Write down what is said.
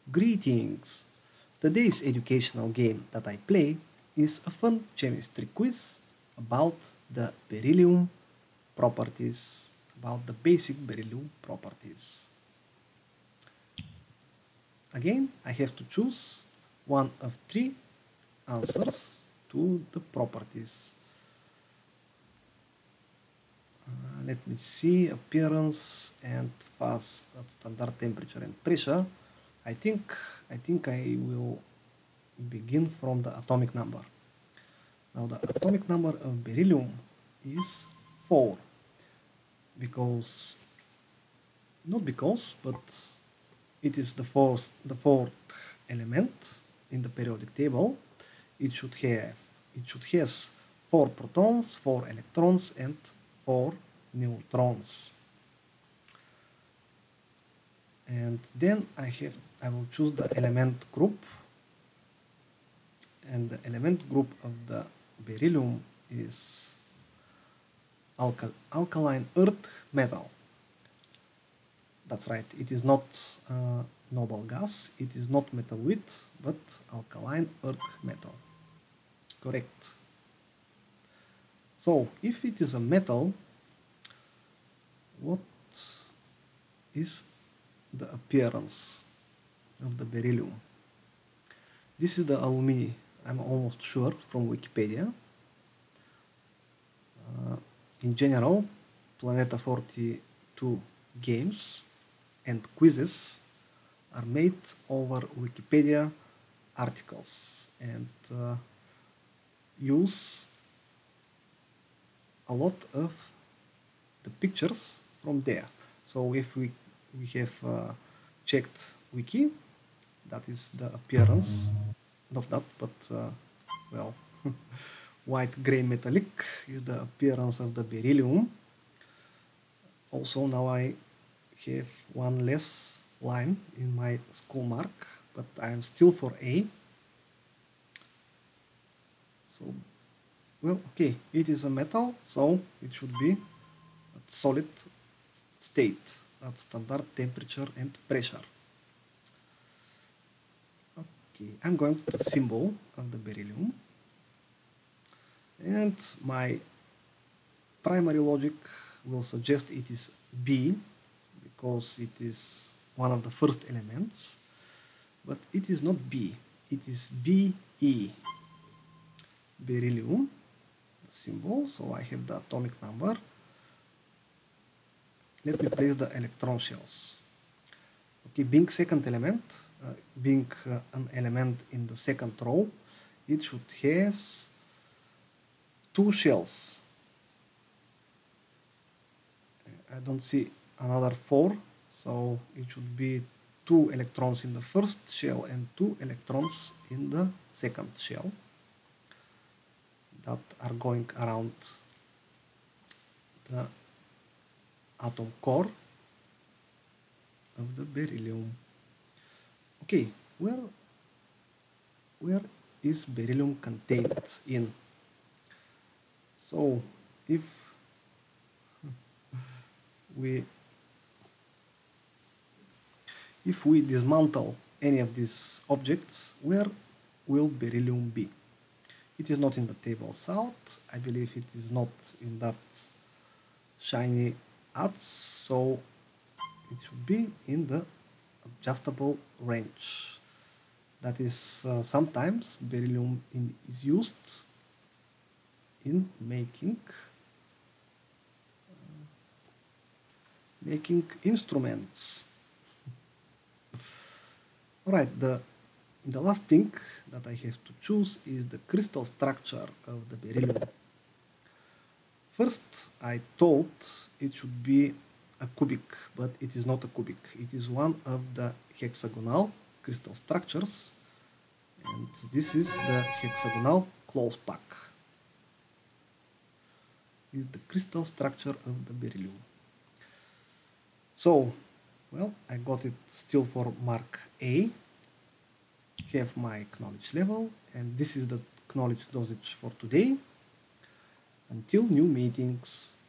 Greetings! Today's educational game that I play is a fun chemistry quiz about the beryllium properties, about the basic beryllium properties. Again, I have to choose one of three answers to the properties. Let me see, appearance and fast at standard temperature and pressure. I think I will begin from the atomic number. Now the atomic number of beryllium is 4 but it is the fourth element in the periodic table. It should has 4 protons, 4 electrons and 4 neutrons. And then I will choose the element group, and the element group of the beryllium is alkaline earth metal. That's right, it is not noble gas, it is not metalloid, but alkaline earth metal. Correct. So, if it is a metal, what is the appearance of the beryllium? This is the alumni, I'm almost sure, from Wikipedia. In general, Planeta 42 games and quizzes are made over Wikipedia articles and use a lot of the pictures from there. So if we have checked Wiki, that is the appearance, not that, but well, white gray metallic is the appearance of the beryllium. Also now I have one less line in my school mark, but I am still for A. So, well, okay, it is a metal, so it should be at solid state at standard temperature and pressure. Okay, I'm going to the symbol of the beryllium, and my primary logic will suggest it is B because it is one of the first elements, but it is not B, it is Be, beryllium, the symbol. So I have the atomic number. Let me place the electron shells. Okay, being second element, being an element in the second row, it should has 2 shells. I don't see another 4, so it should be 2 electrons in the first shell and 2 electrons in the second shell that are going around the atom core of the beryllium. Okay, where is beryllium contained in? So if we dismantle any of these objects, where will beryllium be? It is not in the table south. I believe it is not in that shiny ATS, so it should be in the adjustable range. That is, sometimes beryllium is used in making instruments. Alright, the last thing that I have to choose is the crystal structure of the beryllium. First, I thought it should be a cubic, but it is not a cubic. It is one of the hexagonal crystal structures, and this is the hexagonal close pack. This is the crystal structure of the beryllium. So, well, I got it still for mark A. Have my knowledge level, and this is the knowledge dosage for today. Until new meetings.